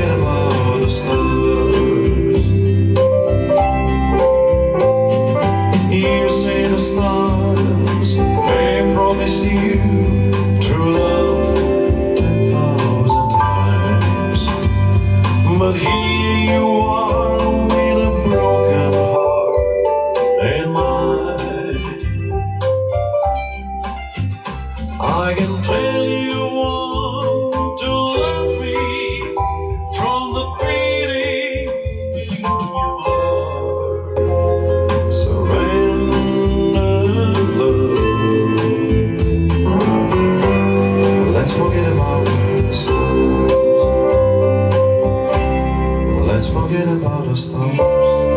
forget about the stars. You say the stars may promise you true love 10,000 times, but here you are with a broken heart and mind. I can tell you want to love me from the beating of your heart. Surrender love. Let's forget about the stars. Let's forget about the stars.